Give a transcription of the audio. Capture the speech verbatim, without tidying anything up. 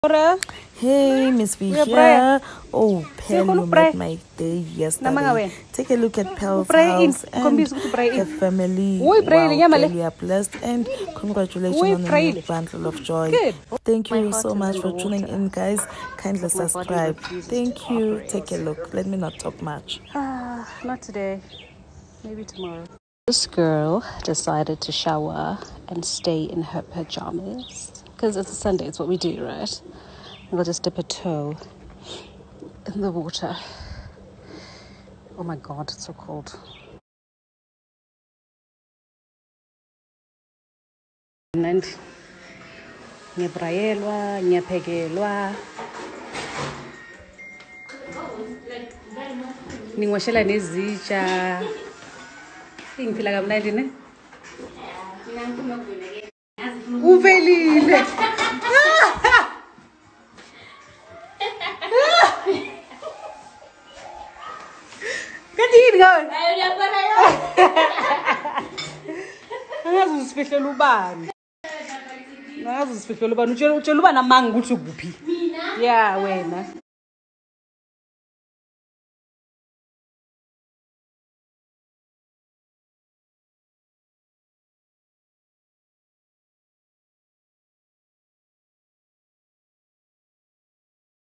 Hey, Miss Visha. Oh, Pearl, you made my day yesterday. Take a look at Pearl's house and her family. Wow, Pearl, you are blessed, and congratulations on the new bundle of joy. Thank you so much for tuning in, guys. Kindly subscribe. Thank you. Take a look. Let me not talk much. Ah, not today. Maybe tomorrow. This girl decided to shower and stay in her pajamas because it's a Sunday. It's what we do, right? And we'll just dip a toe in the water. Oh my God, it's so cold. And ngiyabrayelwa, ngiyaphekelwa. Ningwashela nezitsha. Ingiphila kamnandi ne? Uvelile. Kanti ngawe? Angazi usifihlela ubani. Angazi usifihlela ubani. Utshela ubani amanga ukuthi ukuphi? Mina? Yeah, wena.